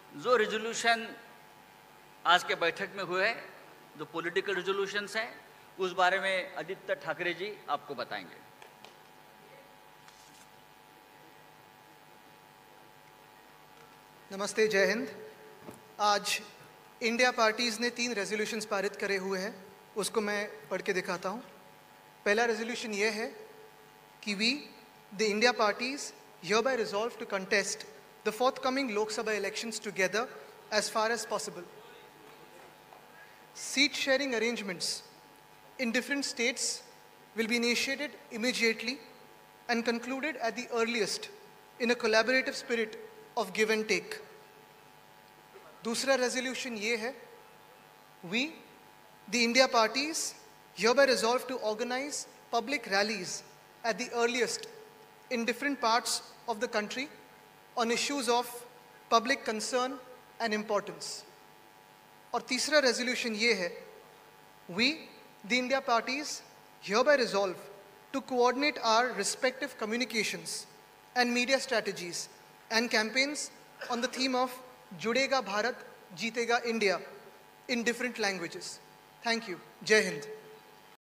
जो रिजोल्यूशन आज के बैठक में हुए, जो पॉलिटिकल रिजोल्यूशंस हैं, उस बारे में आदित्य ठाकरे जी आपको बताएंगे। नमस्ते, जय हिंद। आज इंडिया पार्टीज़ ने 3 रेजोल्यूशंस पारित करे हुए हैं, उसको मैं पढ़ के दिखाता हूँ। पहला रेजोल्यूशन ये है कि we the India parties hereby resolve to contest the forthcoming Lok Sabha elections together as far as possible. Seat sharing arrangements in different states will be initiated immediately and concluded at the earliest in a collaborative spirit of give and take. दूसरा resolution ये है, we the India parties hereby resolve to organize public rallies at the earliest in different parts of the country on issues of public concern and importance. और तीसरा resolution ये है, we the India parties hereby resolve to coordinate our respective communications and media strategies and campaigns on the theme of Judega Bharat, Jeetega India in different languages. Thank you. Jai Hind.